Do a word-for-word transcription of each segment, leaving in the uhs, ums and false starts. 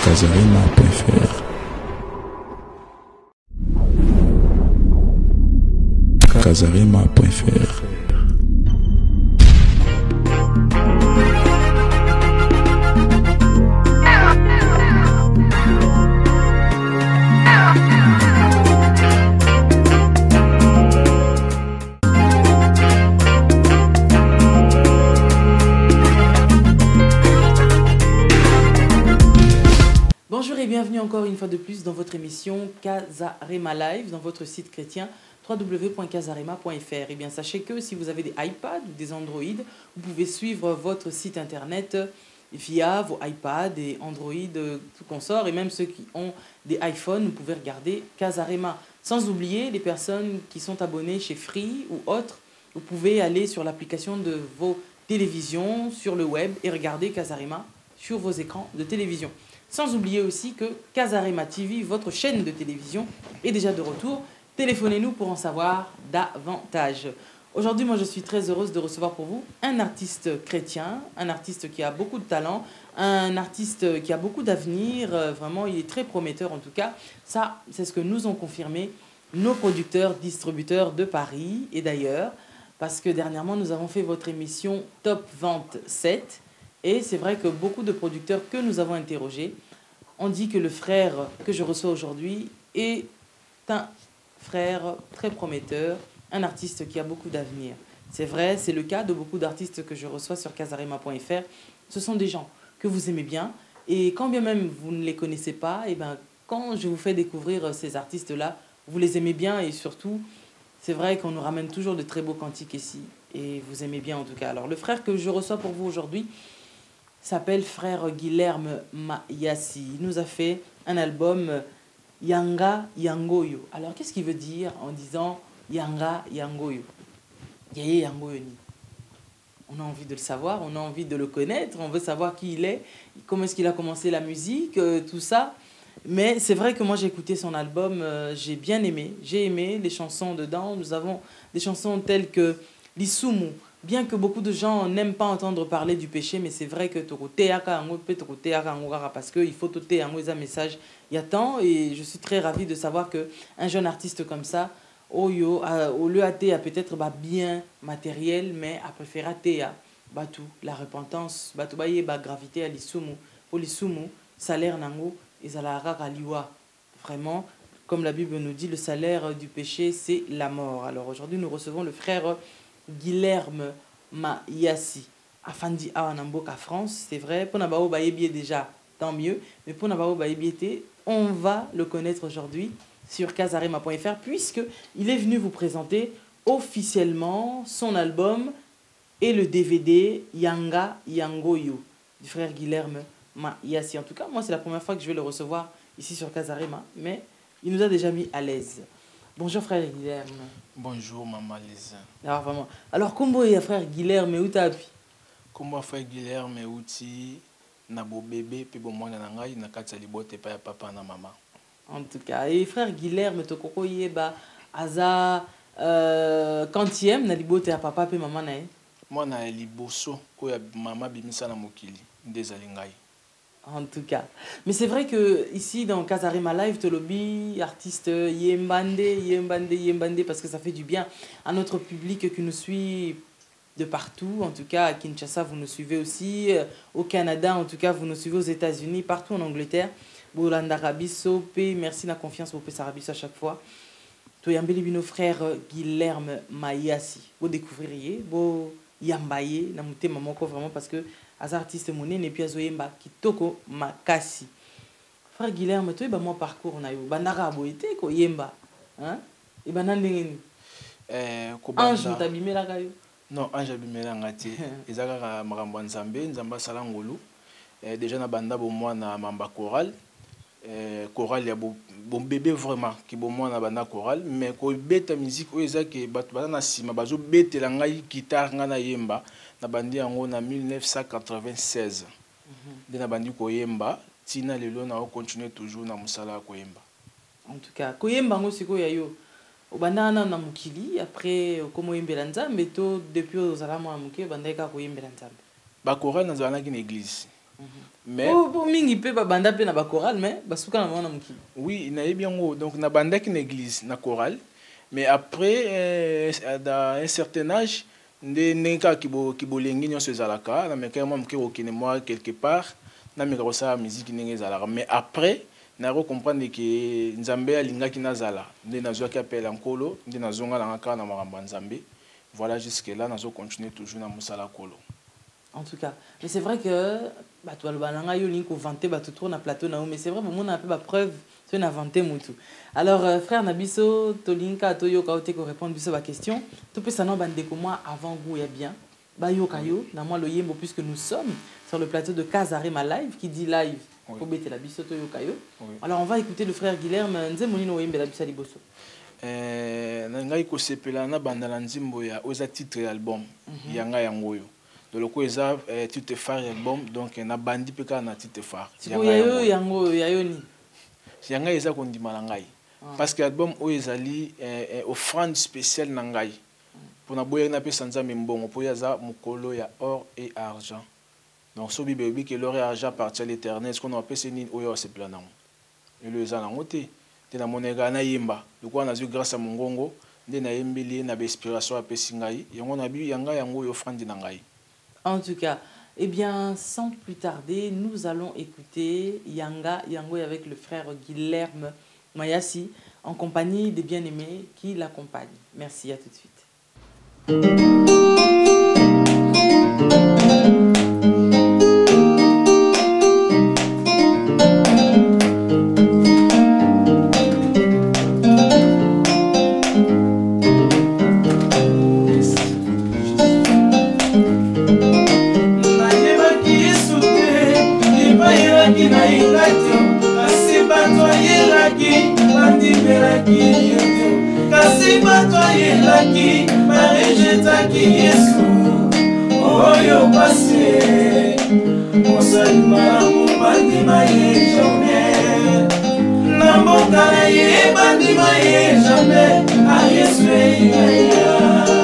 Casarema point F R. Casarema point F R. Bonjour et bienvenue encore une fois de plus dans votre émission Casarema Live, dans votre site chrétien w w w point casarema point F R. Et bien sachez que si vous avez des iPads ou des Android, vous pouvez suivre votre site internet via vos iPads et Android, tout consort, et même ceux qui ont des iPhones, vous pouvez regarder Casarema. Sans oublier les personnes qui sont abonnées chez Free ou autres, vous pouvez aller sur l'application de vos télévisions, sur le web, et regarder Casarema sur vos écrans de télévision. Sans oublier aussi que Casarema T V, votre chaîne de télévision, est déjà de retour. Téléphonez-nous pour en savoir davantage. Aujourd'hui, moi, je suis très heureuse de recevoir pour vous un artiste chrétien, un artiste qui a beaucoup de talent, un artiste qui a beaucoup d'avenir. Vraiment, il est très prometteur en tout cas. Ça, c'est ce que nous ont confirmé nos producteurs, distributeurs de Paris et d'ailleurs, parce que dernièrement, nous avons fait votre émission Top Vente sept. Et c'est vrai que beaucoup de producteurs que nous avons interrogés ont dit que le frère que je reçois aujourd'hui est un frère très prometteur, un artiste qui a beaucoup d'avenir. C'est vrai, c'est le cas de beaucoup d'artistes que je reçois sur casarema point F R. Ce sont des gens que vous aimez bien et quand bien même vous ne les connaissez pas, et ben, quand je vous fais découvrir ces artistes-là, vous les aimez bien et surtout, c'est vrai qu'on nous ramène toujours de très beaux cantiques ici et vous aimez bien en tout cas. Alors le frère que je reçois pour vous aujourd'hui s'appelle Frère Guilherme Mayassi. Il nous a fait un album Yanga Yangoyo. Alors qu'est-ce qu'il veut dire en disant Yanga Yangoyo? Yaye Yangoyo ni. On a envie de le savoir, on a envie de le connaître, on veut savoir qui il est, comment est-ce qu'il a commencé la musique, euh, tout ça. Mais c'est vrai que moi j'ai écouté son album, euh, j'ai bien aimé, j'ai aimé les chansons dedans. Nous avons des chansons telles que Lisumu. Bien que beaucoup de gens n'aiment pas entendre parler du péché, mais c'est vrai que parce qu'il faut toter un message il y a tant, et je suis très ravie de savoir qu'un jeune artiste comme ça, au lieu à peut-être bien matériel, mais a préféré à tout, la repentance, la gravité à l'isumu. Pour l'isumu, salaire nango, ils allaient vraiment, comme la Bible nous dit, le salaire du péché, c'est la mort. Alors aujourd'hui, nous recevons le frère Guilherme Mayassi. Afandi Awanamboka France, c'est vrai. Pour Nabao Bayebié déjà, tant mieux. Mais pour Nabao Bayebiété, on va le connaître aujourd'hui sur casarema point F R puisqu'il est venu vous présenter officiellement son album et le D V D Yanga Yangoyo du frère Guilherme Mayassi. En tout cas, moi, c'est la première fois que je vais le recevoir ici sur Casarema, mais il nous a déjà mis à l'aise. Bonjour frère Guilherme. Bonjour maman Lisa. Alors vraiment. Alors comment est frère Guilherme où t'as appris? Comment frère Guilherme outi na bo bébé puis bon moi na ngai na kati ya libote pa ya papa na maman. En tout cas, et frère Guilherme to koko yeba aza euh quantième na libote ya papa pe maman na. Moi na liboso ko ya maman bimisa na mokili ndezali ngai. En tout cas. Mais c'est vrai que ici dans Casarema Live, Tolobi, artiste Yembande, Yembande, Yembande, parce que ça fait du bien à notre public qui nous suit de partout. En tout cas, à Kinshasa, vous nous suivez aussi. Au Canada, en tout cas, vous nous suivez aux États-Unis, partout en Angleterre. Bolanda Rabiso, P, merci la confiance pour Pessarabiso à chaque fois. Toyambeli Bino frère Guilherme Mayassi. Vous découvririez, vous Yambaye, Namute Mamoko vraiment parce que as artiste moné ne puis azoyemba kitoko makasi. Frère Guilherme, toi ba moi parcours na yo bandara boité ko yemba hein et banandengeni eh ko ange mutabimela kayo non ange abimela ngati ezaka makambo nzambe nzamba sala ngolu eh déjà na banda bo moi na mamba choral eh choral ya bon bébé vraiment qui bon moi na banda choral mais ko beta musique o ezaka bato bana na sima bazo betela ngai guitare nga na yemba na bandi yango na mille neuf cent quatre-vingt-seize. De na bandi koyemba tina lelo na continuer toujours na musala koyemba. En tout cas koyemba ngo siko ya yo obandana na mukili après komo yembela nzambe to depuis ozala mwa muke bandeka koyembela nzambe. Ba choral na zana ki na église. mais pour mingi pe ba banda pe na ba chorale mais basuka na mona mukili. Oui, na bien ngo donc na banda ki na église na chorale mais après euh, dans un certain âge nde neka kibo kibolengi nyonso ezalaka na meka moi mke okine moi quelque part na meka ko sa musique ndenge ezalaka mais après na ko comprendre que nzambe alingaki nazala nde nazwa ki appel nkolo nde nazonga na ngaka na maramba nzambe. Voilà, jusque là nazo continuer toujours na musala kolo. En tout cas, mais c'est vrai que bah toi le balanga yo link vanter bah tout tourne à plateau na mais c'est vrai bon on a un peu ba preuve tu as inventé mutu. Alors euh, frère Nabiso Tolinka Toyo Kaote ko répondre biso ba question. Tout peut ça non bande ko moi avant goût ya bien. Ba yo kayo na moi le yembo puisque nous sommes sur le plateau de Kazarema Live qui dit live. Pour bêter la biso Toyo Kayo. Alors on va écouter le frère Guilherme Nzemonino Yembe la bisa liboso. Euh ngai ko sepela na banda la nzimbo ya oza titre album yanga yangoyo. De loko eza titre phare album donc na bandi peka na titre phare. Yanga yayo yango yayo ni. Yanga eza ko ndima na ngai. Parce que album o ezali offrande spéciale na ngai. Pour na boya na pesa nzambe mbongo po yaza mukolo ya or et argent. Donc so bibe bi que l'or et argent appartient à l'Éternel, ce qu'on appelle c'est ni oyo sepela nango. Et le eza na ngote. Tena monega na yemba loko na zu grâce à mongongo nde na yembeli na inspiration a pesi ngai yango na bi yanga yango yo offrande na ngai. En tout cas, eh bien sans plus tarder, nous allons écouter Yanga Yango avec le frère Guilherme Mayassi en compagnie des bien-aimés qui l'accompagnent. Merci, à tout de suite. Kasi batoyelaki barejetaki Yesu oyo pase mosali malamu bandima ye jamais na mboka na ye bandima ye jamais a Yesu eyaya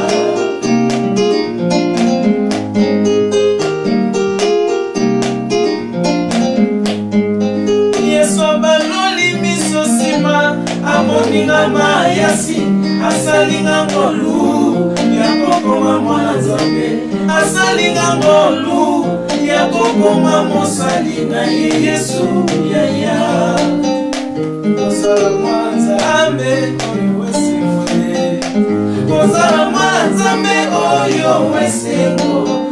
Yesu abaloli miso sima amoninga mayasi asalinga ngolu ya kokoma mwana nzambe asalinga ngolu ya kokoma mosali na ye Yesu yaya kozala mwana nzambe oyo wesengo kozala mwana nzambe oyo wesengo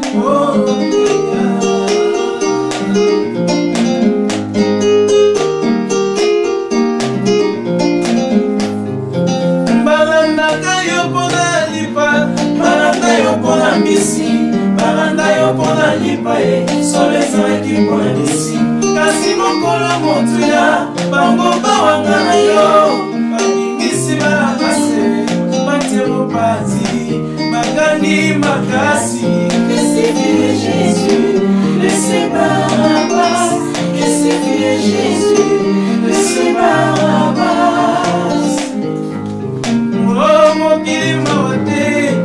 Balanda yo pona lipa e solo ezalaki mpona lisi kasi mokolo motuya bango bawanga na yo babingisi balakase batie mopati bakani makasi crucifié Jésus laissez Barabbas crucifié Jésus laissez Barabbas oh mokili mawate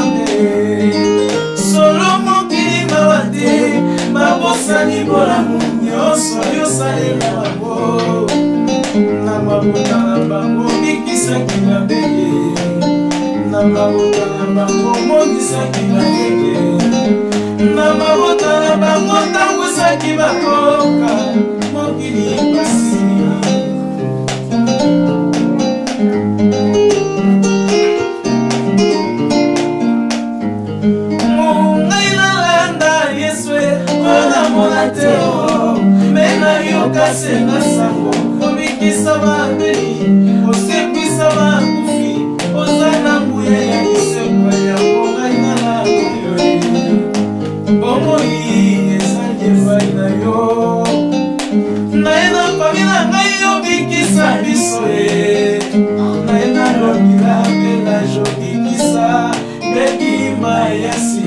babosani bolamu nyonso yosalela bango na mabota na bango bikisaki babeye na mabota na bango monisaki bandenge na mabota na bango tangwisaki bakoka mokili pasi Monateo, mena yoka senga sango, omikisa babeli, osepisa bakufi, ozana mbuya ya isekwa ya bonga inala koyoe. Bongo yi esanje vaina yo, naena pamina ngayo bikisa bisoe, naena lomila bela jo bikisa, beki mayasi.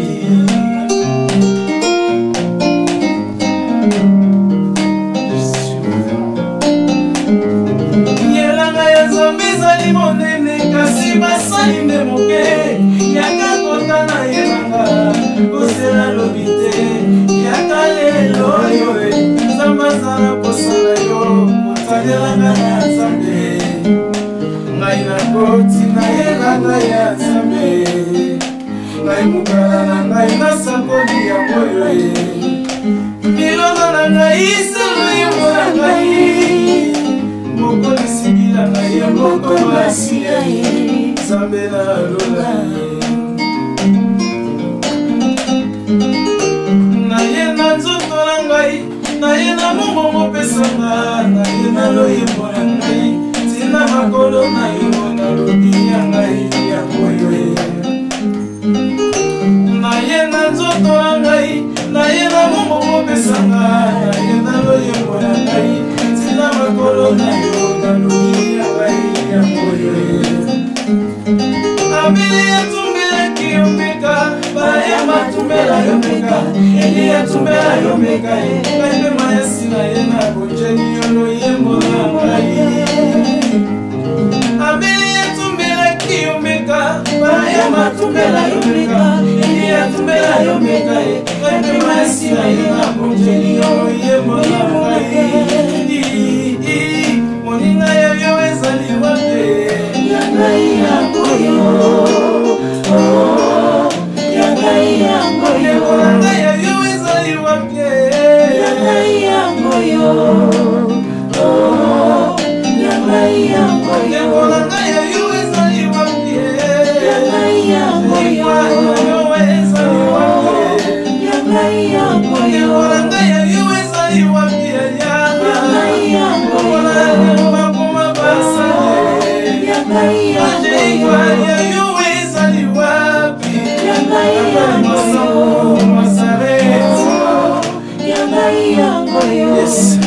Basali nde moke yaka kota na yenanga kozela lobite yaka lelo yoe botina yela ngai ya nzambe ngai mokala na ngai nasakoli yango yo ye biloko na ngai seloyimo na ngai mokolisi bila ngai ya moko basi ya ye nzambe na lola naye na nzoto na ngai naye na mongo mopesanga naye na loyembo na ngai tina makolo na yo nalobi ya ngai yango yo ye naye na nzoto na ngai naye na mongo mopesanga naye na loyembo na ngai tina makolo na yo nalobi ya ngai yango yo ye abili yatumbelaki yo mpeka baya matumbela yo mpeka eli yatumbela yo mpeka ngai mpe mayasi na ye na bonjeni yo loyembo na ngai abili yatumbelaki yo mpeka baya matumbela yo mpeka eli yatumbela yo mpeka ngai mpe mayasi na ye na bonjeni yo loyembo na ngai moninga yo yo ezali wape ya ngai yango yo ya ngai yango yo moninga yo yo ezali wape ya ngai yango yo ya ngai yango yo moninga yo yo ezali wape ya ngai yango yo ezali wape ya ngai yango yo moninga yo yo ezali wape ya ngai yango yo Yes.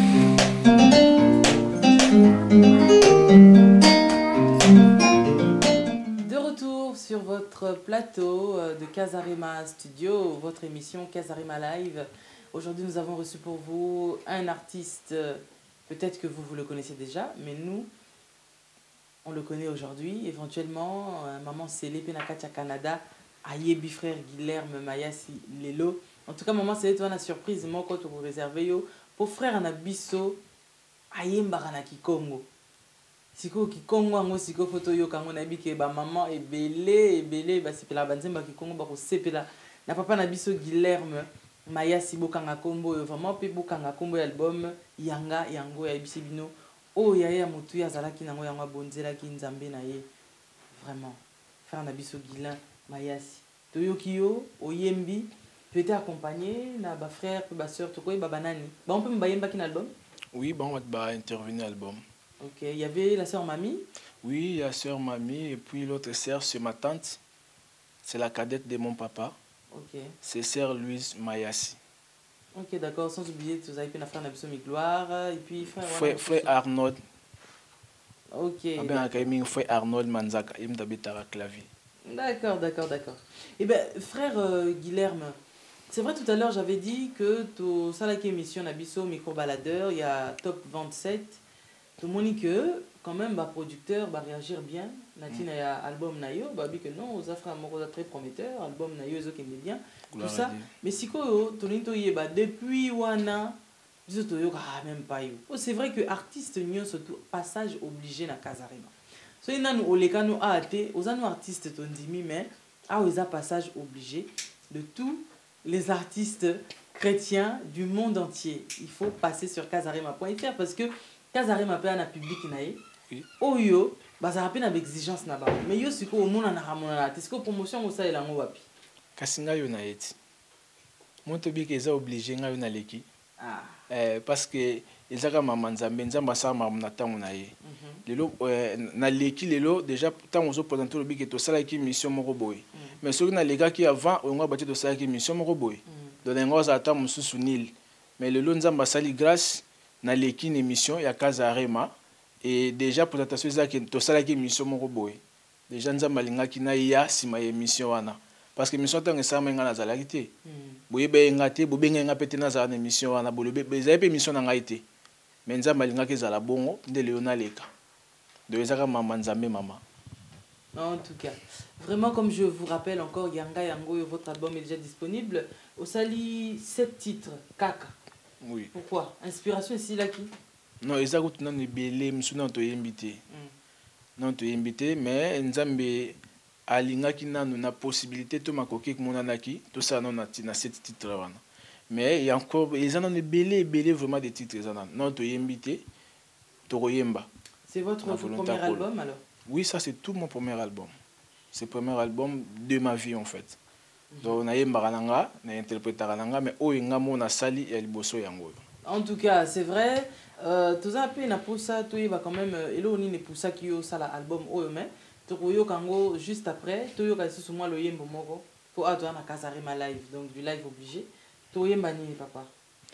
De retour sur votre plateau de Casarema Studio, votre émission Casarema Live. Aujourd'hui, nous avons reçu pour vous un artiste, peut-être que vous, vous le connaissez déjà, mais nous, on le connaît aujourd'hui. Éventuellement, euh, Maman Célé Penakacha Canada, Ayebi frère Guilherme Mayasi Lelo. En tout cas, Maman Célé, tu as une surprise, moi, quand tu vous réservé, pour frère Anabiso, Ayembara na Kikongo. Siko Kikongo, ango siko photo yo kango na bike ba maman e belé e belé ba sipela banzemba Kikongo ba ko sepela. Na papa na biso Guilherme Mayasi bokanga kombo vraiment pe bokanga kombo album Yanga Yango ya Ibisibino. Oh ya ya mutu ya zalaki nango yango bonzela ki nzambe na ye. Vraiment. Frère na biso Guilin Mayasi. Toyoki yo oyembi peut-être accompagné na ba frère pe ba sœur to ko ba banani. Ba on peut mbayemba ki na album? Oui, bon, on va intervenir à l'album. Ok, il y avait la sœur Mamie? Oui, il y a sœur Mamie et puis l'autre sœur, c'est ma tante. C'est la cadette de mon papa. Ok. C'est sœur Louise Mayasi. Ok, d'accord, sans oublier que vous avez pu la frère Nabisson Gloire et puis frère... Frère, frère Arnold. Ok. Frère Arnold Manzaka, il m'a dit clavier. D'accord, d'accord, d'accord. Eh bien, frère euh, Guilherme, c'est vrai tout à l'heure j'avais dit que tu as la émission Nabisso micro-baladeur, il y a Top vingt-sept. Tout le monde dit que quand même bah producteur va réagir bien. Latine mm. a album nayo, bah dit que non, aux affaires amoureuses très prometteur, album nayo ils ont bien, tout ça. Mais si quoi, tout le monde bah depuis wana, ils ont ah même pas yo. C'est vrai que artiste nyo surtout passage obligé na Casarema. So ina nous oleka nous aate, aux anu artistes ton dimi mais ah aux a passage obligé de tous les artistes chrétiens du monde entier. Il faut passer sur casarema point F R parce que Casarema pe na public nae. Oui. Oyo, bah ça rappelle avec exigence na ba. Mais yo siko o mona na ramona na est-ce que promotion osa ela ngo wapi? Kasinga yo na eti. Mon tobi ke za obligé nga yo na leki. Ah. Eh parce que ezaka mama nzambe nzamba sa mama na tango na ye. Lelo na leki lelo déjà tant ozo présenter le big to sala ki mission moko boy. Mais ceux qui na lega ki avant on va battre to sala ki mission moko boy. Donc ngo za ta mususu nil. Mais lelo nzamba sali grâce na leki une émission ya Casarema et déjà présentation ça que to sala ki émission moko boy déjà nzamba linga ki na ya sima émission wana parce que émission tant que ça menga na zala kité boye be ngate bo benga nga pété na za na émission wana bo be za pe émission na ngaité mais nzamba linga ki zala bongo nde leona leka de ezaka mama nzambe mama. En tout cas, vraiment comme je vous rappelle encore Yanga Yango, votre album est déjà disponible. Au sali sept titres kaka. Oui. Pourquoi? Inspiration ici là qui? Non, exactement, on est belé, nous sommes invité. non tu invité mais nzambe alingaki nanu na possibilité to makoki monanaki to ça non na na sept titres wana mais il y a encore ils en ont belé belé vraiment des titres ils en ont non tu invité to royemba. C'est votre premier album alors? Oui, ça c'est tout mon premier album. C'est le premier album de ma vie en fait. Donc na yemba nanga na interpréter nanga mais o inga mona sali ya liboso yango. En tout cas, c'est vrai. Euh, tout ça, puis, pour ça, tu vas quand même. Et là, on est pour ça qui a ça l'album O M. Tu as Kango juste après. Tu as aussi sur moi le Yembo Moro pour attendre à Casa Rema live. Donc, du live obligé. Tu as Yemba ni papa.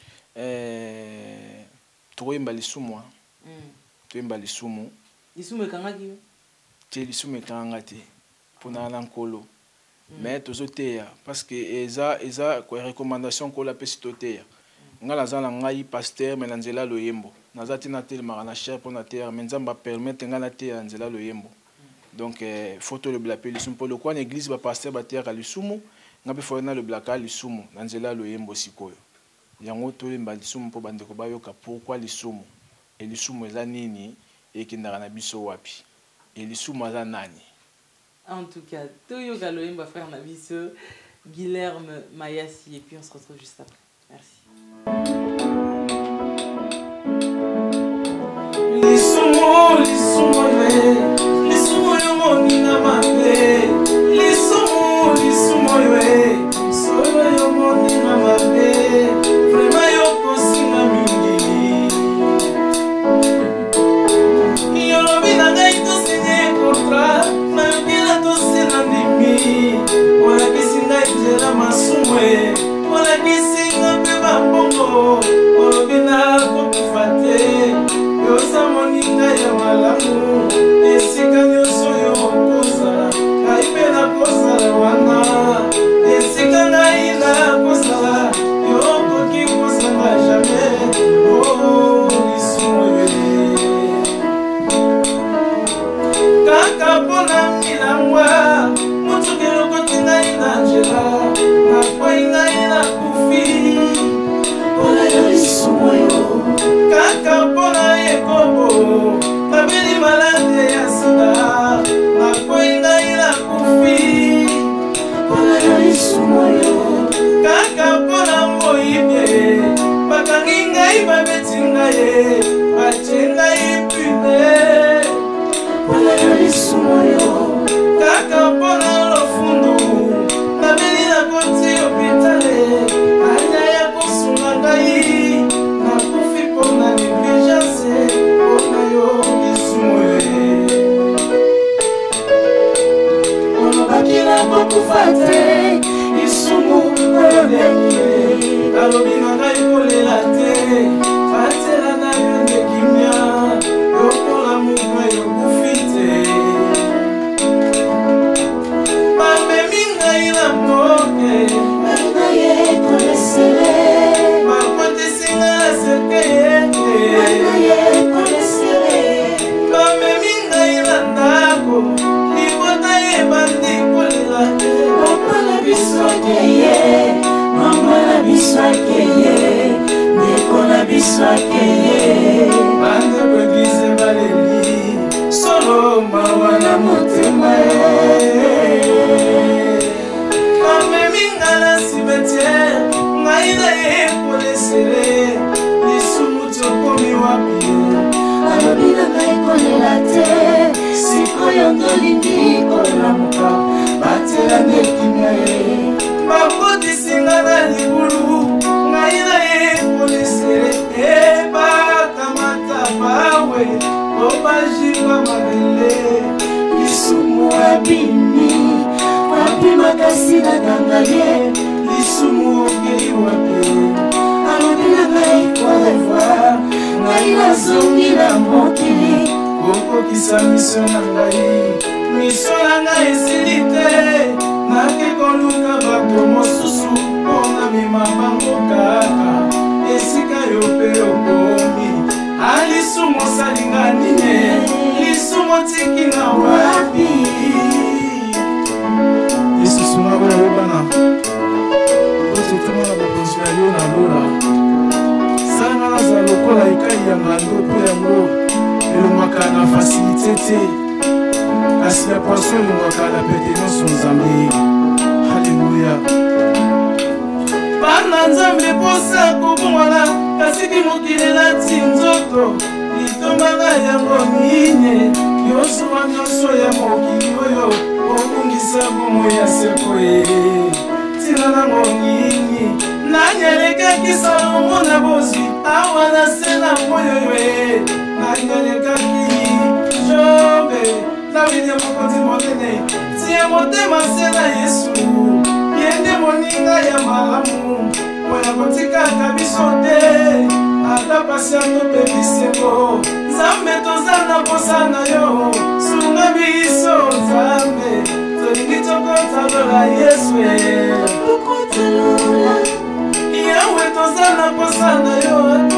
Euh, tu as Yemba Lissumo. Tu as Yemba Lissumo. Lissumo est Kanga qui? Tu es Lissumo est Kanga ti. Pour Nankolo. Mais tu as parce que eza eza quoi recommandation qu'on l'appelle citotéa. Ngala zala ngai pasteur melanzela loyembo nazati na tel marana cher pour na terre mais nzamba permettre ngala terre nzela loyembo donc photo le blape le sumo le coin église ba pasteur ba terre le sumo ngabe fona le blaka le sumo nzela loyembo sikoyo yango to le mbali sumo po bande ko bayoka pourquoi le sumo et le sumo eza nini et kindara na biso wapi et le sumo za nani. En tout cas toyo ga loyembo frère na biso Guilherme Mayassi et puis on se retrouve juste après. Merci. Lisumo, lisumo we, lisumo yo moninga mabe. Lisumo, lisumo we, solo yo moninga mabe. Vrema yo kosinga mingi. Yolobi na ngai tosinye kontra, na yokila tosina ndimi. Wala kisinga ijela masumwe, wala kisinga beba mbongo. Olobina kokufate, yosa moninga ya malamu. Esika nyoso yo kozala, kaipe na kozala wana. Esika ngai na kozala, yo koki kozala jamais. Oh, lisumo ye. Kaka pona milangwa, mutu keloko tingai na njela. Nakwa ingai na kufi. Kaka pona yekobo babili malade ya sida nakoinga ila kufi kaka pona moyibe bakanginga ibabetinga ye bachenga ipune kaka pona lofundu babili na koti opitale anya ya kosunga ngai. Bakufate isumu oyobenye alobina ngai kolela te fatela na yo ndekimia yokola muka yokufite bamemi ngai na moke banga ye kolesele bakwetesinga na seke yete banga ye kolesele bamemi ngai na ndako libota ye bandi Mama biswakeye, mama biswakeye, nekona biswakeye. Bande kwegise baleli, solo mawana motema ye. Mame mingala cimetière, ngaida ye kolesele, lisumu tokomi wapi. Alobina ngai kolela te, sikoyo ndolingi kolamuka. Batela nekimia ye makotisinga na libulu ngai na ye kolesele ebakamata bawe obajika mabele lisumu abimi wapi makasi na ganga ye lisumu okei wapi alobina ngai korevoir ngai nazongi na mokili okokisa miso na ngai miso na ngai esili te nakekoluka bato mosusu mpona mema bango kaka esika yo mpe okomi alisumu osalinga nini lisumu tiki na wapi lisusu na boya bobana ototomana bokonzi na yo na lola salanga naza lokola ekai ya ngando mpo yango elongwaka na fasilite te kasi ya poisson elongwaka na pete nyonso nzambe. Halleluya. Bana nzambe posa kobongwana kasi kimokili elati nzoto litombanga yango nini yosuwa nyonso ya mokili oyo obungisa bomo ya seko ye tina nango nini nanyelekaki salomo na bozwi awa na se na moyo ye nanyelekaki jobe davide mokonzi monene tia motema se na yesu yende moninga ya malamu moya kotikaka biso te ata pasi atopebisengo nzambe toza na posa na yo sunga biso nzambe tolingi tokotalola yesu yawe toza na posa na yo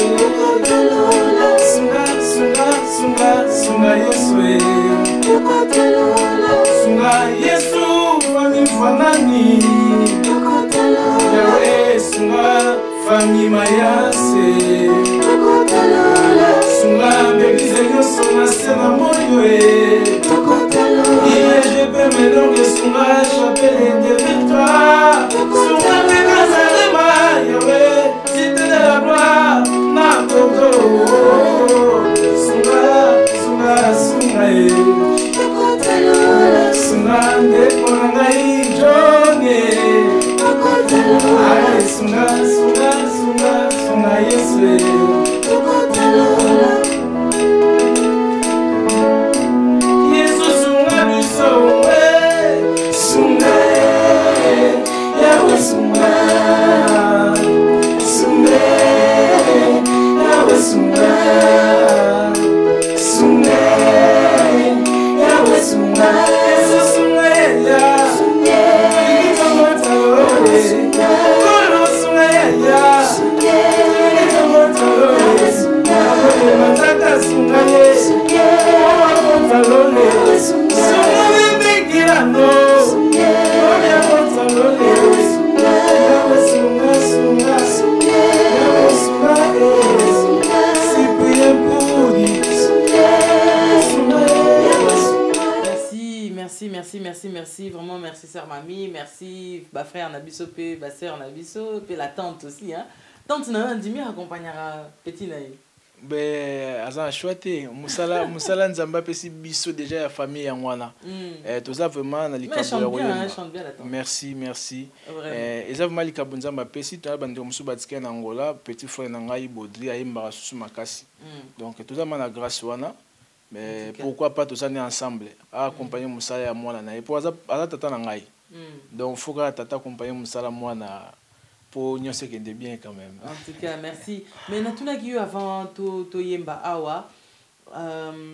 sunga sunga sunga sunga yesu sunga yesu fami fanani yawe sunga fami mayase sunga bebize nyonso na se na moyo iye jepe melonge sunga chapele de victoire sunga bekazalema yawe cité de la gloire na toto sunga sunga sunga ye sunga ndeko na ngai jone aye sunga sunga sunga sunga yesu yesu sunga biso sunga yawe sunga sunga yawe sunga sunga yawe sunga yesu sunga ya Merci, merci, merci, vraiment merci sœur Mamie, merci bah frère Nabisopé, bah sœur Nabisopé, la tante aussi hein. Tante n'a dimi accompagnera petit naï. Ben azan chouette, musala musala nzamba pesi biso déjà la famille en wana. Eh tout ça vraiment na likabula. Mais chante bien la tante. Merci, merci. Eh eza vraiment likabunza ma pesi to bande musu batika na Angola, petit frère na ngai Bodri ayemba susu makasi. Donc tout ça na grâce wana. Mais pourquoi pas tous aller ensemble à accompagner Moussala et moi là et pour ça à tata nangai donc faut que tata accompagner Moussala moi na pour nous c'est qu'il est bien quand même. En tout cas merci. Mais na tuna qui avant to to yemba awa euh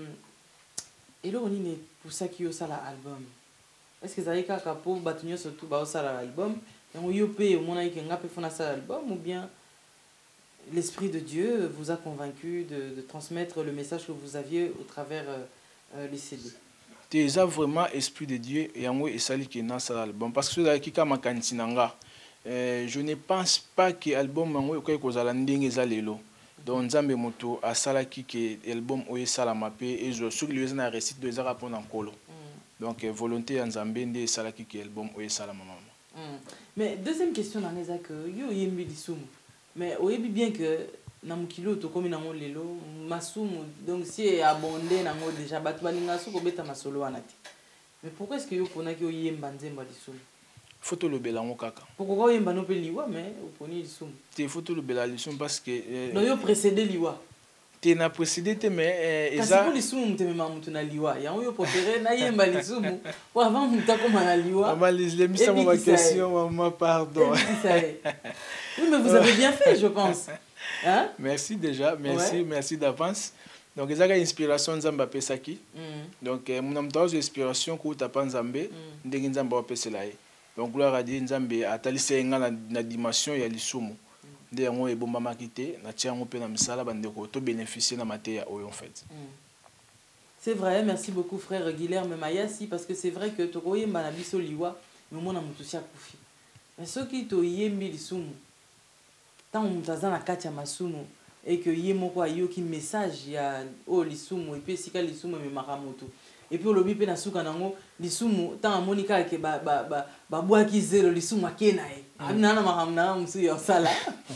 et là on est pour ça qui yo ça l'album. Est-ce que ça y est kaka pour batunyo surtout ba ça l'album et on yo pe mon aïe nga pe fona ça l'album ou bien l'Esprit de Dieu vous a convaincu de, de transmettre le message que vous aviez au travers euh, euh, les C D. Tu as vraiment l'Esprit de Dieu et en et sali qui dans cet album parce que là qui kama kantinanga je ne pense pas que l'album en ko ko zala ndenge zalelo donc nzambe moto asala ki que l'album o sala mapé et je sur les na récite de zara pona nkolo donc volonté nzambe ndé sala ki que l'album o sala maman. Mais deuxième question dans les que yo yembi disumu. Mais on sait bien que dans mon kilo to comme dans mon lelo masumu donc si abondé dans mon déjà batmaninga sou ko beta masolo anati. Mais pourquoi est-ce que yo pona ki yo yemba nzemba disumu? Photo le belango kaka. Pourquoi yemba no pe liwa mais o poni disumu? Te photo le belango parce que non yo précédé liwa. Te na précédé te mais eza kasi ko disumu te mema mutu na liwa. Ya yo popere na yemba disumu. Pour avant mutu ko na liwa. Maman les mis ça ma question maman pardon. Oui, mais vous avez bien fait, je pense. Hein? Merci déjà, merci, ouais. Merci d'avance. Donc, il y a une inspiration Nzamba Pesaki. Donc, mon am tazo inspiration ko tapa Nzambe, ndenge Nzamba Pesela. Donc, gloire à Dieu Nzambe atali senga na, na dimension ya lisumu. Nde yango e bomba makite na tia ngo pe na misala bandeko to bénéficier na mateya oyo en fait. C'est vrai, merci beaucoup frère Guilherme Mayasi parce que c'est vrai que to koyemba na biso liwa, mais mona mutusia kufi. Mais ceux qui to yembi lisumu tant mutaza na kati ya masumu et que yé moko ayoki message ya o lisumu et puis sika lisumu me maramoto et puis olobi pe na suka nango lisumu tanga monika ke ba ba ba ba boaki zelo lisumu akena e nana mahamna musu yo sala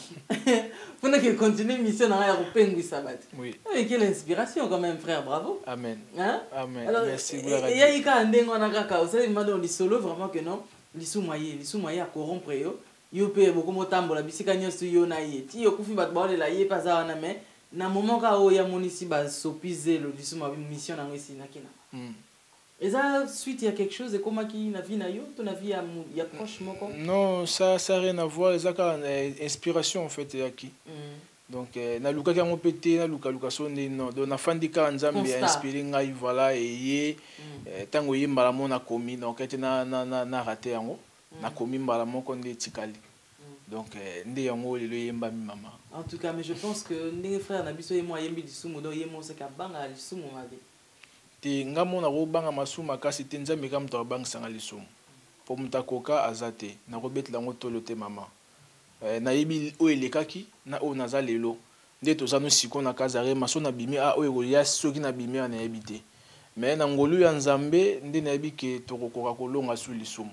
pour que continue mission na ya kopengwisa bat. Oui. Et quelle inspiration quand même frère, bravo. Amen. Hein? Amen. Alors, merci beaucoup. Et il y a eu quand ndengo na kaka, vous savez mado li solo vraiment que non, lisumu aye, lisumu aye a corrompre yo. Yo pe beaucoup motambola bisika nyoso yo na ye. Ti yo kufi bat ba la ye pas za na mais na moment ka o ya monisi ba sopize le lisumu a mission na ngisi na kina. Mm. Et ça, suite, il y a quelque chose, et comment qui na vie na yo, ton avis il y a proche moko? Non, ça ça n'a rien à voir, ça a inspiration en fait yaki. Mm. Donc na luka ka ngopete na luka luka sonde non, donc na fandi ka nzambe a inspiré ngai voilà et yé tango yimba la mona komi donc ete na na na na raté yango na komi mbala moko ndé tikali. Donc ndé yango lelo yemba mi mama. En tout cas, mais je pense que ndé frère na biso yemo yembi lisumu do yemo se ka banga lisumu mabe. Te ngamo na ko banga masuma kasi te nzambe ka mto banga sanga lisumu po mutakoka azate na ko betla ngo tolo te mama eh, na yebi o elekaki na o naza lelo nde tozano siko na kazare maso na bimi a o ya soki na bimi na yebite mais na ngolu ya nzambe nde na yebi ke tokokoka kolonga su lisumu.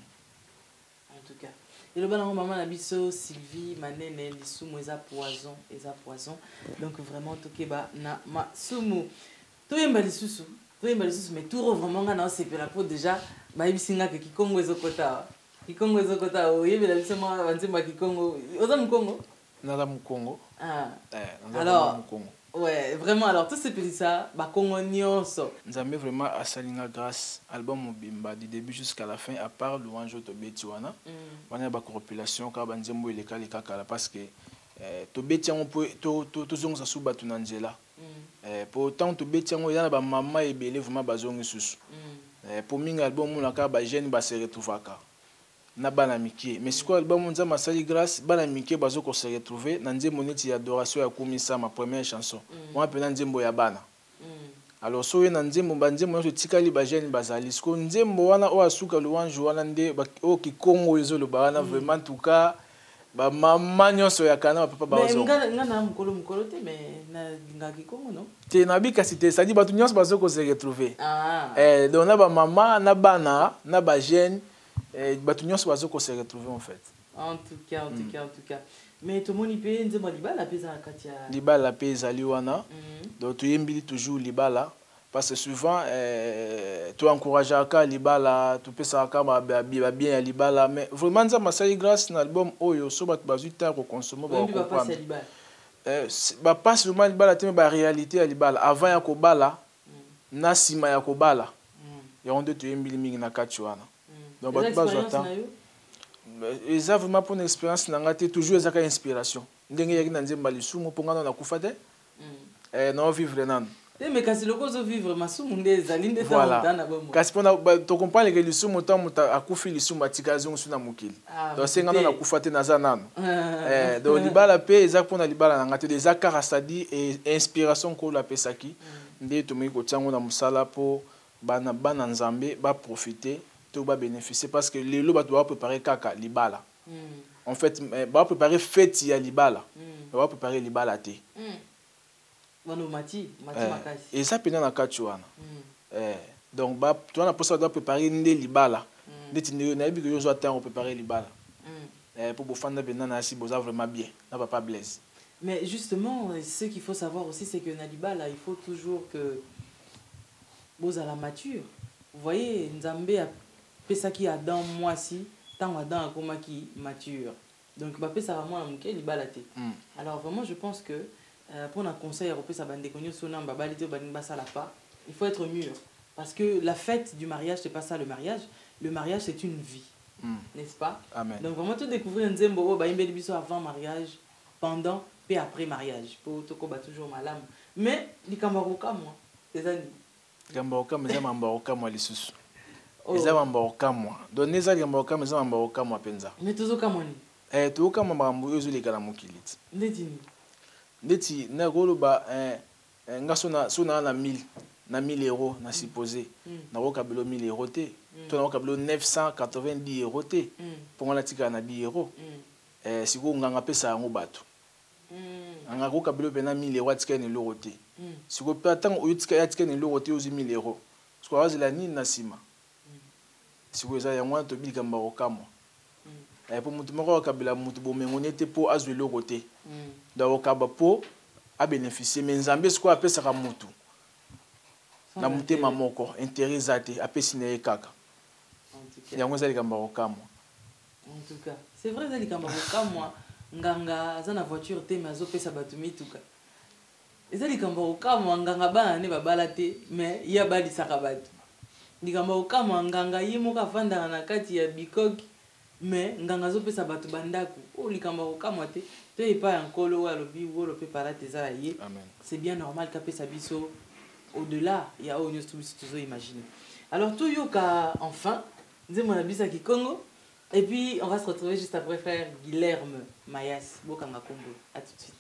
En tout cas et le banango maman na biso Sylvie manene lisumu eza poison eza poison donc vraiment tokeba na masumu toyemba lisusu toyemba lisusu mais tout vraiment ngana sepela po déjà bayibisinga ke Kikongo ezokota Kikongo ezokota oyebela biso mwa banzemba Kikongo oza mukongo naza mukongo ah eh alors mukongo ouais vraiment alors tout sepeli ça ba Kongo nyonso nzambe vraiment asalinga grâce album mobimba du début jusqu'à la fin à part louange to beti wana wana ba compilation ka banzembo eleka leka kala parce que eh to beti yango po to to to zonga su batu na nzela. Eh, pour autant tu beti yango yana ba mama ebele vraiment bazongi susu. Eh, pour minga album mona ka ba jeune ba se retrouvaka na bana mikie mais siko album nza masali grâce bana mikie bazo ko se retrouver na nzembo neti ya adoration ya kumisa ma première chanson moi pena nzembo ya bana. Alors so ye na nzembo ba nzembo so tikali ba jeune bazali siko nzembo wana o asuka louange wana nde o Kikongo ezo lo bana vraiment en tout cas ba mama nyonso ya kana papa bazo mais nga nga mukolo mukolo te mais na nga Kikongo non te na bika cité ça dit ba tout nyonso bazo ko se retrouver ah eh donc na ba mama na bana na ba jeune eh ba tout nyonso bazo ko se retrouver en fait. En tout cas en tout cas en tout cas mais to moni pe nzembo libala pesa katia libala pesa liwana donc tu yembili toujours libala parce que souvent euh, tu encourages à libala tu peux ça ba bien ya libala mais vraiment ça masali grâce na album oyo so bat bazuta ko consommer ba ko pas libala euh ba pas seulement libala te ba réalité ya libala avant ya ko bala na sima ya ko bala ya onde tu yembili mingi na kati wana donc ba bazota eza vraiment pour une expérience na ngate toujours ezaka inspiration ndenge yaki na nzemba lisumu ponga na kufa te eh non vivre nan. Mais quand c'est le cause de vivre, ma somme des alines de temps dans la bombe. Quand tu comprends que les sommes temps à couper les sommes à tigazon sur la mukil. Donc c'est quand on a coupé nazanan. Donc libala paix exact pour la libala n'angate des akara sadi et inspiration qu'on la paix saki. Ndé to me ko tsango na musala pour bana bana nzambe ba profiter to ba bénéficier parce que les loba doit préparer kaka libala. En fait ba préparer fête ya libala. Ba préparer libala té. Wano mati, mati eh, makasi. Et ça pena na kati wana. Mm. Eh, donc ba tu na posa doit préparer ndé libala. Ndé tinde na bi que yo zo attendre préparer libala. Mm. Eh pour bofanda bena na si boza vraiment bien. Na papa Blaise. Mais justement, ce qu'il faut savoir aussi c'est que na libala, il faut toujours que boza la mature. Vous voyez, Nzambe a pesaki Adam moisi, tant Adam akoma ki mature. Donc ba pesa vraiment na muke libala te. Mm. Alors vraiment je pense que Euh, pour un conseil européen, il faut être mûr. Parce que la fête du mariage, c'est pas ça le mariage. Le mariage, c'est une vie. Mm. N'est-ce pas? Amen. Donc vraiment, tout découvrir un Nzembo, avant mariage, pendant et après mariage. Pour toujours ma lame. Mais, les Kamaroka, moi, c'est ça. Les Kamaroka, mais c'est Mambaroka, moi, les sous. Les Mambaroka, moi. Donc, les Kamaroka, mais c'est Mambaroka, moi, penza. Mais tous au Kamani. Eh, tous au Kamambarambo, ils ont les Kalamokilit. Ndetini. Ndeti na goloba eh ngaso na sona na mille na mille euros na supposé na ko kabelo mille euros te to na ko kabelo neuf cent quatre-vingt-dix euros te pour na tika na dix euros eh siko nganga pesa yango bato nganga ko kabelo pena mille euros tika ni euros te siko pa tant o tika ya tika ni euros te ozi mille euros Square la ni nasima. Si vous avez un mois de bilika mbakokamo. Et pour mutu moko kabila mutu bomengonete po azwelo côté. Donc okaba po a bénéficier mais nzambe siko apesa ka mutu. Na mutema moko intérêt zate apesi na kaka. Yango zali mbakokamo. En tout cas, c'est vrai zali mbakokamo nganga za na voiture te mais azopesa batumi tuka. Ezali mbakokamo nganga bana ne babala te mais ya bali sakabatu. Ndikamba okama nganga yemoka fanda na kati ya bikoki mais nganga zo pesa batu bandaku o likamba okama te to epa ya nkolo wa lobi wo lo pe parate za ye. C'est bien normal ka pesa biso au-delà ya o nyos tout zo imaginer. Alors tout yoka enfin nzemo na bisa ki Congo et puis on va se retrouver juste après frère Guilherme Mayas bokanga Congo. À tout de suite.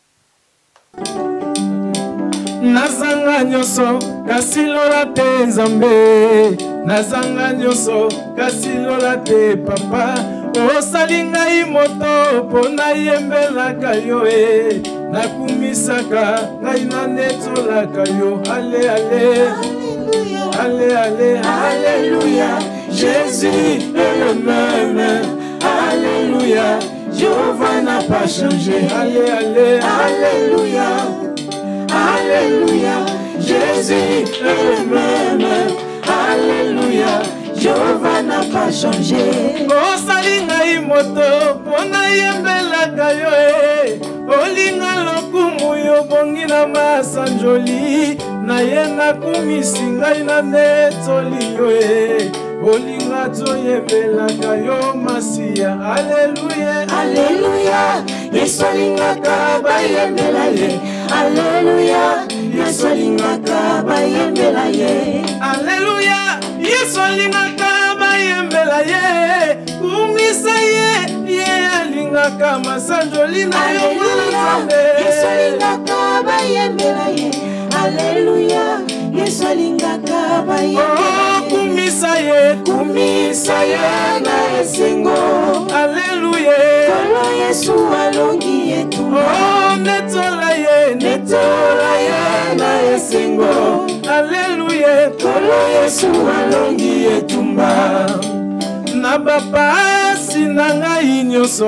Nazanga nyoso kasi lola te nzambe nazanga nyoso kasi lola te papa osali ngai moto mpo nayembelaka yo e nakumisaka ngai nanetolaka yo ale ale ale ale alléluia Jésus est le même alléluia Jéhovah n'a pas changé ale ale alléluia Alléluia, Jésus est le même. Alléluia, Jéhovah n'a pas changé. Oh, salinga imoto, pona yembelaka yo e. Olinga lokumu yo bongi na masanjoli. Na ye nakumisi ngai na netoli yo e. Olinga toyembelaka yo masiya. Alléluia, Alléluia, Yesu alingaka bayembela ye. Alléluia, Yesu alingaka bayembela ye. Alléluia, Yesu alingaka bayembela ye. Kumisa ye, ye alingaka masanjoli na yo mwana Nzambe. Yesu alingaka bayembela ye. Alléluia, Yesu alingaka bayembela ye. Kumisa ye, kumisa ye na esengo. Alléluia, kolo Yesu alongi yetu. Oh, netola ye, netola ye na esengo. Alléluia, kolo Yesu alongi yetumba. Na bapasi na ngai nyonso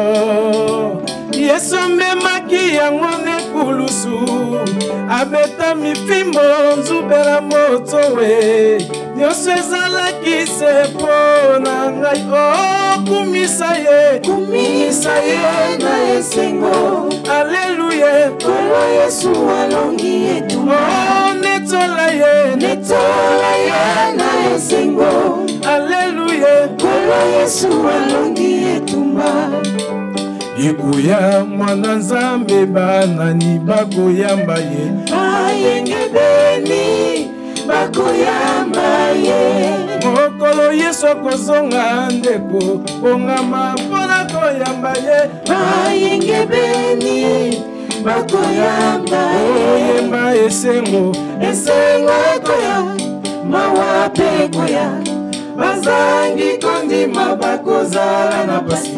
Yesu amemaki yango nekulusu abeta mifimbo nzubela moto we nyonso ezalaki se mpo na ngai o kumisa ye kumisa ye na esengo Alléluia kolo Yesu alongi yetu o netola ye netola ye na esengo Alléluia kolo Yesu alongi yetumba ikuya mwana Nzambe banani bakoyamba ye ayenge beni bakoyamba ye mokolo Yesu akozonga ndeko bongama mpona koyamba ye ayenge beni bakoyamba oyemba esengo esengo ekoya mawa pe ekoya bazangi kondima bakozala na pasi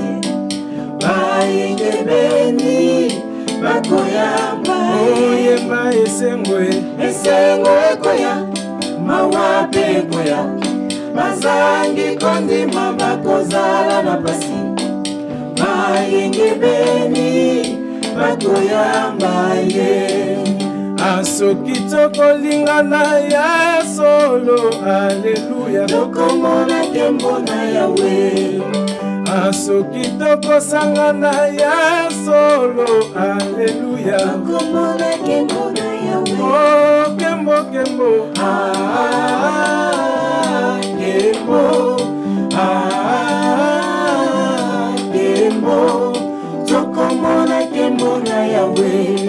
bayenge beni bakoyamba oyemba esengo esengo ekoya mawa pe ekoya bazangi kondima bakozala na pasi bayenge beni bakoyamba ye asoki tokolingana ya solo Alléluia tokomona nkembo na Yawe asoki tokosangana ya solo Alléluia tokomona nkembo na Yawe oh kembo kembo ah kembo ah kembo tokomona nkembo na Yawe.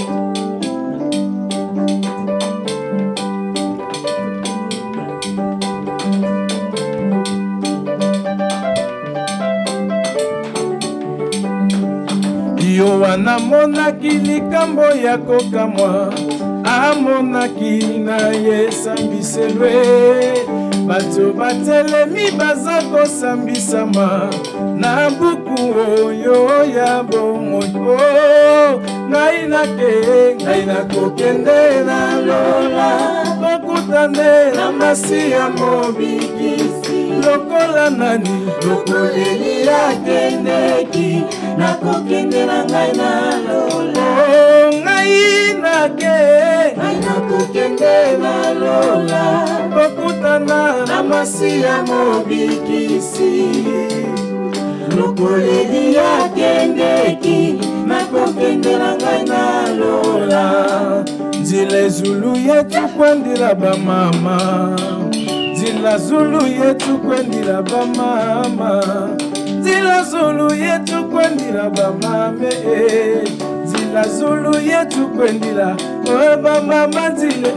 Yohana monaki likambo ya kokamwa amonaki na ye sambiselwe bato batelemi baza kosambisama na buku oyo ya bomoi o ngai nake ngai nakokende na lola bakutane na masi ya mobikisi lokola nani lokoleli akendeki nakokendela ngai na lola ngai nake ngai nakokendela lola bakutana na masi ya mobikisi lokoleli akendeki nakokendela ngai na lola nzila zulu yetu kwendela bamama nzila zulu yetu kwendela bamama nzila zulu yetu kwendela bamame nzila zulu yetu kwendela oh bamama nzile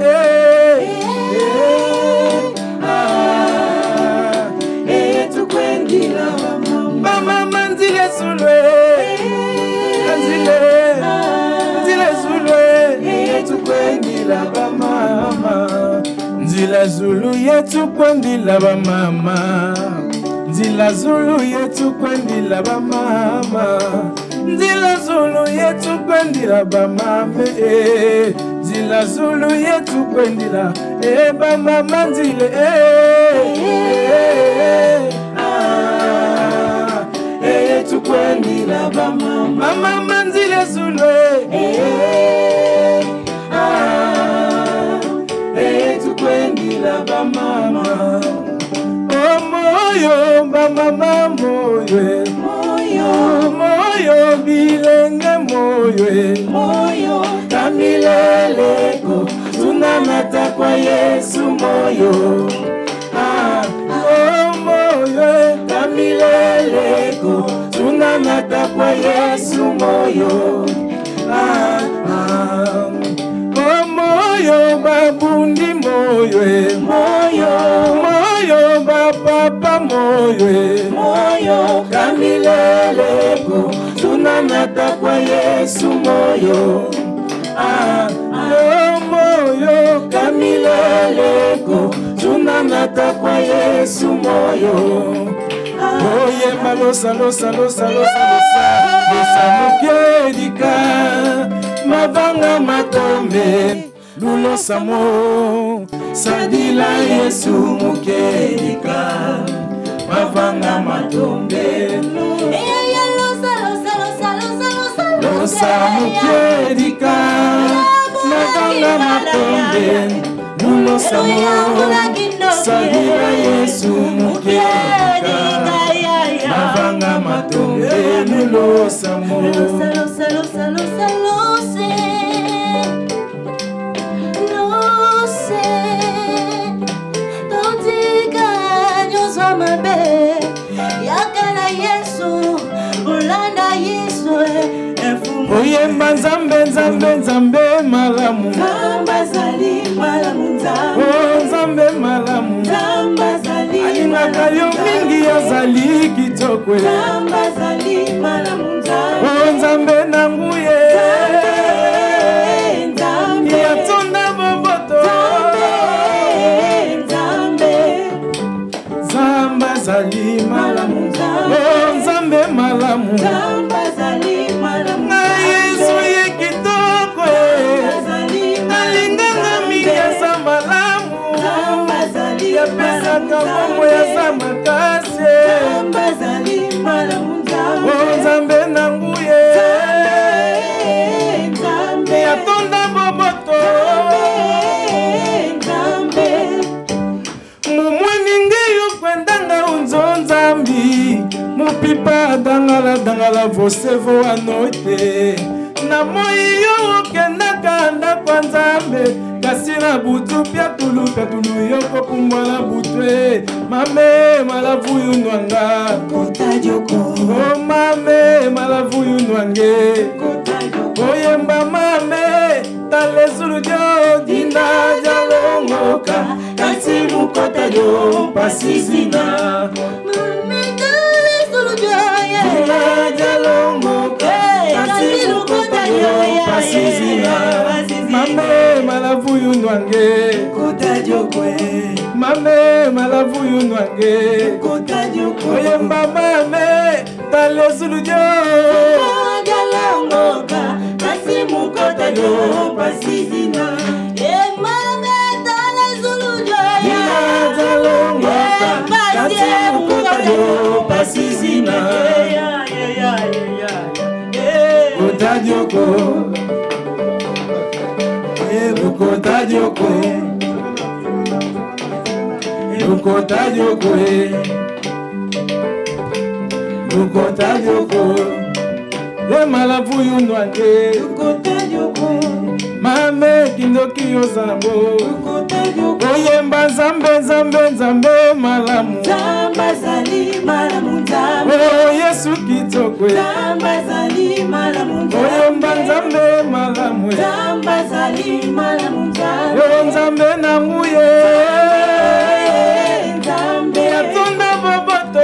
yetu kwendela bamama nzile zulu nzile nzile zulu yetu kwendela bamama nzila zulu yetu kwendela bamama nzila zulu yetu kwendela bamama nzila zulu yetu kwendela bamame nzila zulu yetu kwendela e bamama nzile yetu kwendela bamama mama nzile zulu yetu kwendela bamama oh moyo bamama moyo moyo moyo bilenge moyo moyo kamileleko tunanata kwa Yesu moyo ah oh moyo kamileleko tunanata kwa Yesu moyo ah ah oh moyo babundi moyo moyo moyo bapapa moyo moyo kamileleko tunanata kwa Yesu moyo ah oh moyo kamileleko tunanata kwa Yesu moyo oye malosa losa losa losa losa losa mukedika mavanga matombe lulo samo sadila Yesu mukedika mavanga matombe losa losa losa losa losa mukedika mavanga matombe lulo samo sadila Yesu mukedika mavanga matombe lulo samo losa losa losa losa losa oyemba nzambe nzambe nzambe malamu nzamba zali malamu nzambe oh nzambe malamu nzamba zali alingaka yo mingi azali kitoko nzamba zali malamu nzambe oh nzambe nanguye nzambe yatonda boboto nzambe nzamba zali malamu nzambe oh nzambe malamu nzamba zali malamu yapesaka momo ya zamakase nzambe nanguye yatonda boboto mumweninge yokwendanga unzo nzambi mupipa dangala dangala vosevo anoite na moi yo okendaka ndakwa nzambe kasi na butu piatulu piatulu yoko kumwala butwe mame malavuyu nwanga kotajoko oh mame malavuyu nwange kotajoko oyemba mame talezulu jo dinda jalongoka kasi mukotajo pasizina mame talezulu jo dinda jalongoka kasi mukotajo pasizina mame malavuyu nwange kotajokwe mame malavuyu nwange kotajokwe oyemba mame talezulu jo jalongoka kasi mukotajo pasizina e mame talezulu atie mokotadio pasisina kotadioko mokotadioko mokotadioko mokotadioko emalavu yundwande mame kindoki yosango oyemba nzambe nzambe nzambe malamu o yesu kitoko oyemba nzambe malamu o nzambe na nguye yatonda boboto.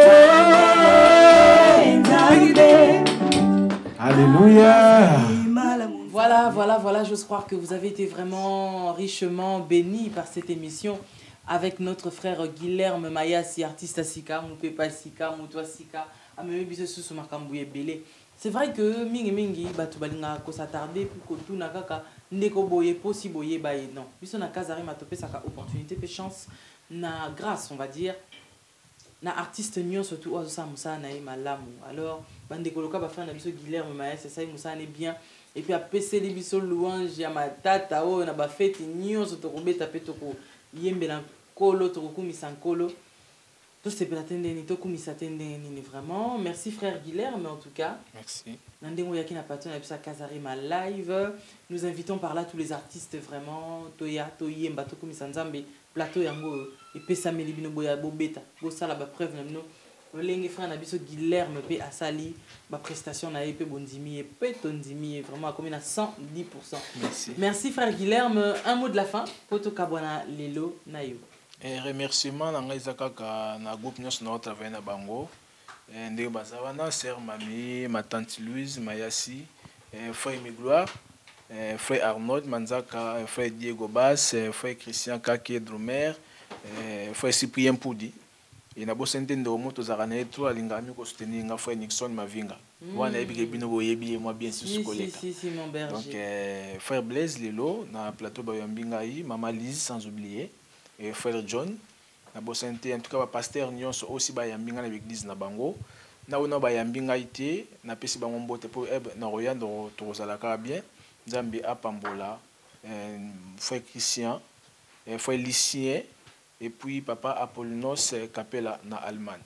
Alléluia. Voilà, voilà, voilà, j'ose croire que vous avez été vraiment richement bénis par cette émission avec notre frère Guilherme Mayasi, artiste à Sika, Moupepa Sika, Moutoua Sika, Ameme Bisesu Sumakambouye Belé. C'est vrai que mingi mingi batu balinga ko s'attarder pour que tout na kaka ndeko boye posi boye baye non. Biso na Casa Rema topé saka opportunité pe chance na grâce on va dire. Na artiste nyon surtout ozo sa musa na malamu. Alors bandeko loka ba faire na biso Guilherme Mayasi ça musa ne bien. Et puis après c'est les biso louange ya matata o na ba fête nyon surtout ko beta pe toko yembela kolo toko kumisa nkolo. Tout c'est pour atteindre ni to kumisa tende ni vraiment. Merci frère Guilherme en tout cas. Merci. Nandengo yaki na patron na biso Casa Rema live. Nous invitons par là tous les artistes vraiment toya toyemba to kumisa nzambe plateau yango et pesa melibino boya bobeta. Bo sala ba preuve na no. Lenge frère na biso Guilherme pe asali ba prestation na epé bondimi et pe tondimi vraiment comme à cent dix pour cent. Merci. Merci frère Guilherme, un mot de la fin poto kabwana lelo na yo. Et remerciement na ngai zakaka na groupe nyos na travailler na bango. Ndenge bazawana sœur Mami, ma tante Louise Mayasi, frère Migloire, frère Arnaud Manzaka, frère Diego Bass, frère Christian Kake Drumer, frère Cyprien Poudi. Et na bosente ndo moto zakana eto alingami ko soutenir nga frère Nixon Mavinga. Wana ebike bino boyebi moi bien sûr collecte. Si si mon berger. Donc frère Blaise Lelo na plateau bayambinga yi, maman Lise sans oublier. Et frère John na bosente en tout cas ba pasteur nyonso aussi ba yambinga na l'église na bango na ona ba yambinga ité na pesi bango mbote pour na royando to zalaka bien nzambe apambola euh, frère Christian et frère Lucien et puis papa Apollinos Capella na Allemagne.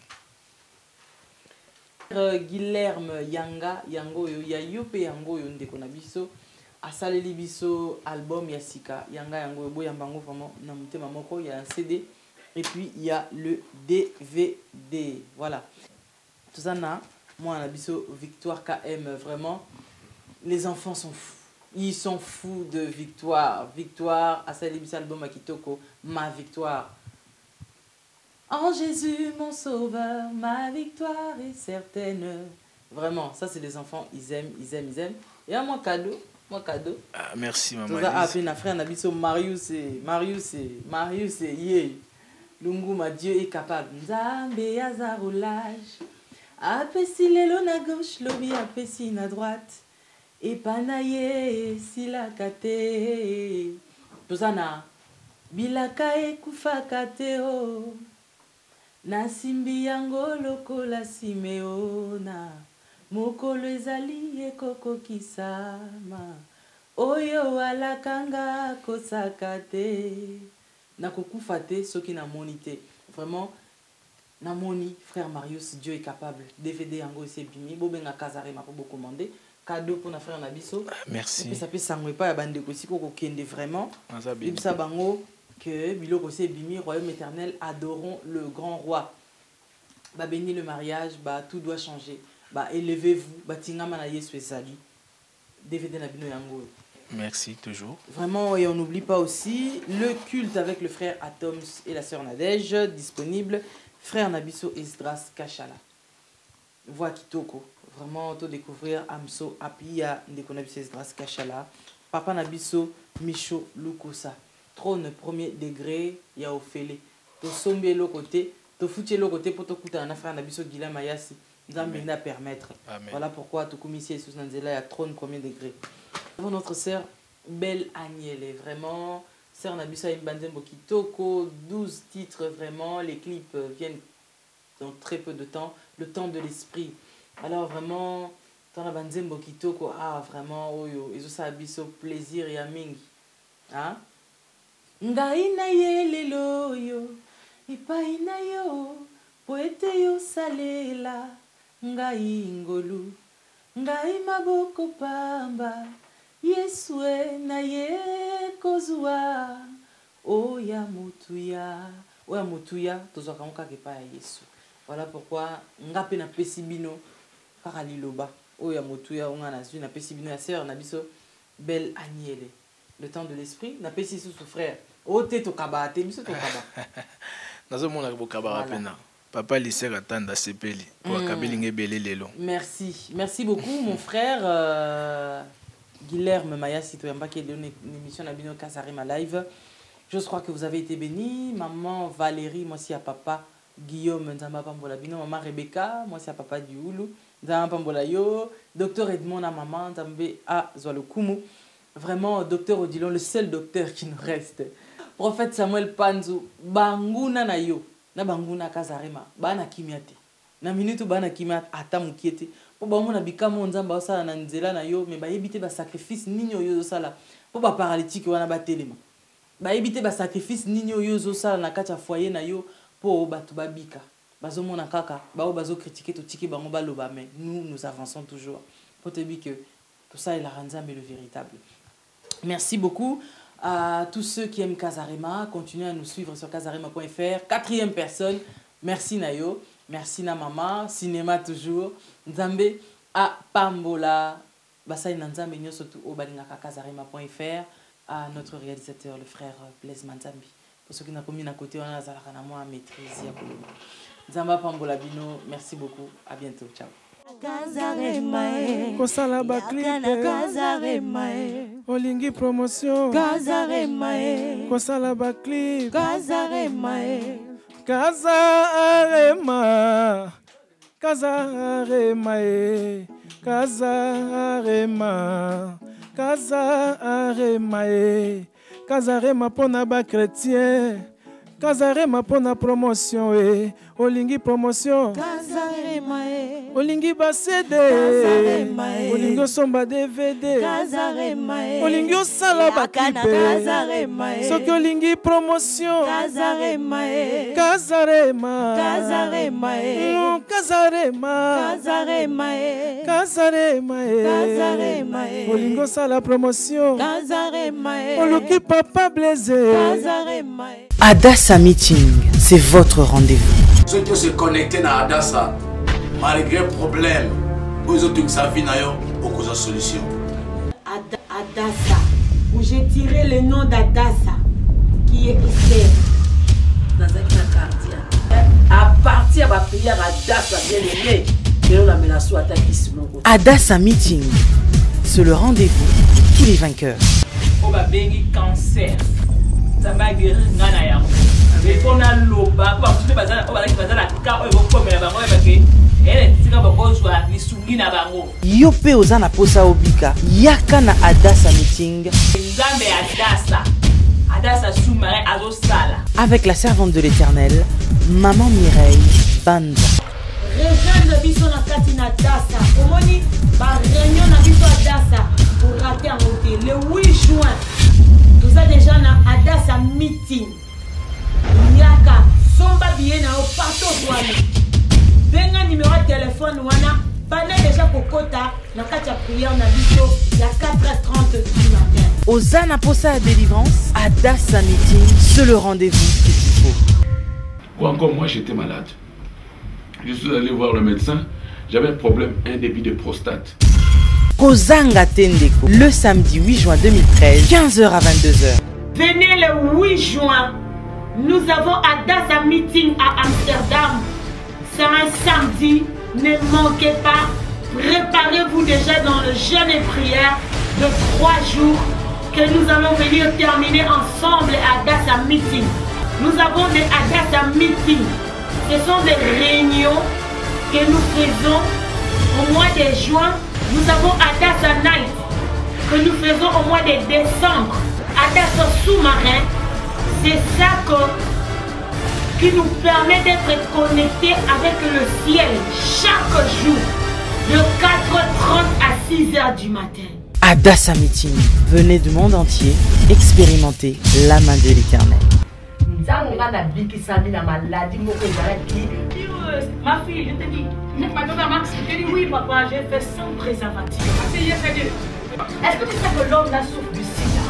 Euh, Guilherme Yanga yango yo ya yope yango yo ndeko na biso asaleli biso album ya Sika Yanga yango bo yambango vraiment na mutema moko il y a un C D et puis il y a le D V D. Voilà. Tout ça na moi na biso Victoire K M vraiment les enfants sont fous. Ils sont fous de Victoire. Victoire asaleli biso album Akitoko ma victoire. En Jésus mon sauveur, ma victoire est certaine. Vraiment, ça c'est les enfants, ils aiment, ils aiment, ils aiment. Et à moi cadeau. Moi cadeau. Ah, merci maman. Tout ça a fait un frère Nabiso Marius et Marius et Marius et Yé. Lungu ma Dieu est capable. Nzambe azaroulage. Apesi lelo na gauche, lobi apesi na droite. Et panaye si la kate. Tout ça na bilaka e kufa kate o. Na simbi yango lokola simeona. Mokolo ezali ekoko kisama oyo alakanga kosaka te nakokufa te soki na moni te vraiment na moni frère Marius Dieu est capable D V D yango ese bimi bobenga Casa Rema po commander cadeau pour na frère na biso. Merci. Et ça peut sangwe pas ya bande ko siko ko kende vraiment et ça bango que biloko ese bimi royaume éternel adorons le grand roi ba béni le mariage ba tout doit changer. Bah, élevez-vous, bah, tingama na Yesu ezali. D V D na bino yango. Merci toujours. Vraiment, et on n'oublie pas aussi le culte avec le frère Atoms et la sœur Nadège, disponible. Frère Nabiso Esdras Kachala. Voix Kitoko. Vraiment, tout découvrir Amso Apia, Ndeko Nabiso Esdras Kachala. Papa Nabiso Micho Lukosa. Trône premier degré, ya ofele. To sombe lo côté, to fouti lo côté pour to kuta na frère Nabiso Guilherme Mayasi. Amen. Permettre. Amen. Voilà pourquoi tout commissaire sous Nanzela à trône premier degré. Notre sœur Belle Agnelle, vraiment sœur Nabissa Mbandembo Kitoko, douze titres vraiment, les clips viennent dans très peu de temps, le temps de l'esprit. Alors vraiment, dans la bande Kitoko, ah vraiment, oh yo, ils ont ça biso plaisir et aming. Hein? Ngai na ye lelo yo, ipai na yo, poete yo salela, ngai ngolu, ngai maboko pamba, yesue na ye kozua, oya mutuya, oya mutuya, tozo kamuka kepa ya yesu. Voilà pourquoi ngape na pesibino, karaliloba, oya mutuya, onga na zui na pesibino ya sœur na biso, belle Aniele. Le temps de l'esprit, na pesi sous frère. Ote to kabate, biso to kaba. Nazo mona ko kabara pena. Papa lycée atanda sepeli pour kabeli ngebele lelo. Merci. Merci beaucoup mon frère euh, Guilherme Maya Citoyamba qui a donné une émission à Bino Kasarema Live. Je crois que vous avez été bénis. Maman Valérie, moi aussi à papa Guillaume Nzamba Pambola Bino, maman Rebecca, moi aussi à papa Dioulou, Nzamba Pambola Yo, docteur Edmond à maman Nzambe à Zwalukumu. Vraiment, docteur Odilon, le seul docteur qui nous reste. Prophète Samuel Panzo, banguna na yo, na banguna Kasarema, bana kimiate. Na minute bana kimiate ata mukiete. Po ba mona bikamo nzamba osala na nzela na yo, me ba yebite ba sacrifice nini yo sala. Po ba paralytique wana ba telema. Ba yebite ba sacrifice nini yo sala na kati ya foyer na yo po batu babika. Bazo mona kaka, ba o bazo critiquer to tiki bango ba loba, mais nous nous avançons toujours. Pour te dire que tout ça est la Nzambe le véritable. Merci beaucoup à tous ceux qui aiment Kasarema. Continuez à nous suivre sur kasarema point F R. Quatrième personne, merci Nayo. Merci na maman. Cinéma toujours. Nzambe à Pambola. Basai Nzambe nyo surtout au balingaka kasarema point F R. À notre réalisateur, le frère Blaise Manzambi. Pour ceux qui n'ont commis à côté, on a zalakana moi à maîtriser à Koloma. Nzamba Pambola Bino. Merci beaucoup. À bientôt. Ciao. Kasarema kosala baklipe Kasarema olingi promotion Kasarema kosala baklipe Kasarema Kasarema Kasarema Kasarema Kasarema Kasarema pona ba chrétien Kasarema pona promotion e olingi promotion Kasarema olingi ba C D olingi somba D V D Kasarema olingi osala ba clip soki olingi promotion Kasarema Kasarema Kasarema Kasarema Kasarema Kasarema olingi osala promotion Kasarema oluki papa Blaise Kasarema. Adassa Meeting, c'est votre rendez-vous. Ceux qui se connectent à Adassa, malgré problème, vous avez sa vie n'a aucune solution. Ad Adassa, où j'ai tiré le nom d'Adassa, qui est Esther. Dans un cardiaque. À partir de la prière Adassa, bien aimé, et on a mis la soie à qui Adassa Meeting, c'est le rendez-vous de tous les vainqueurs. On va bénir cancer. Ça va guérir ngana ya. Mais faut na loba, pour tout bazala, on va aller bazala ka o ko mela bango parce que elle tika bako zwa lisungi na bango. Yope ozana posa obika, yaka na Adassa Meeting. Nzambe Adassa. Adassa sous-marin azo sala. Avec la servante de l'Éternel, Maman Mireille Banza. Rejoindre biso na kati na Adassa. Omoni ba réunion na biso Adassa pour rater en côté le huit juin. Tout ça déjà na Adassa Meeting. Yaka somba bien na partout wana. Benga numéro de téléphone wana. Bana déjà kokota na kati ya prière na biso ya quatre heures trente du matin. Ozana posa à délivrance, Adassa Meeting, c'est le rendez-vous qu'il faut. Ou encore moi j'étais malade. Je suis allé voir le médecin, j'avais un problème, un débit de prostate. Kozanga Tendeko, le samedi huit juin deux mille treize, quinze heures à vingt-deux heures. Venez le huit juin, nous avons Adassa Meeting à Amsterdam. C'est un samedi, ne manquez pas. Préparez-vous déjà dans le jeûne et prière de trois jours que nous allons venir terminer ensemble à Adassa Meeting. Nous avons des Adassa Meeting. Ce sont des réunions que nous faisons au mois de juin. Nous avons Adassa Night que nous faisons au mois de décembre. Adassa sous-marin, c'est ça que qui nous permet d'être connectés avec le ciel chaque jour de quatre heures trente à six heures du matin. Adassa Meeting, venez du monde entier expérimenter la main de l'Éternel. Ma fille, je te dis, je dis oui papa, j'ai fait sans préservatif. Est-ce que tu sais que l'homme là souffre du sida?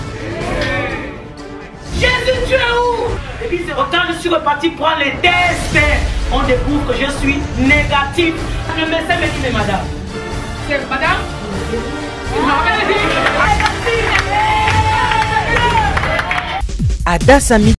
Jésus, tu es où? Et puis quand je suis reparti prendre les tests, on découvre que je suis négatif. Le médecin me dit, mais madame, c'est madame? Adassa Meeting.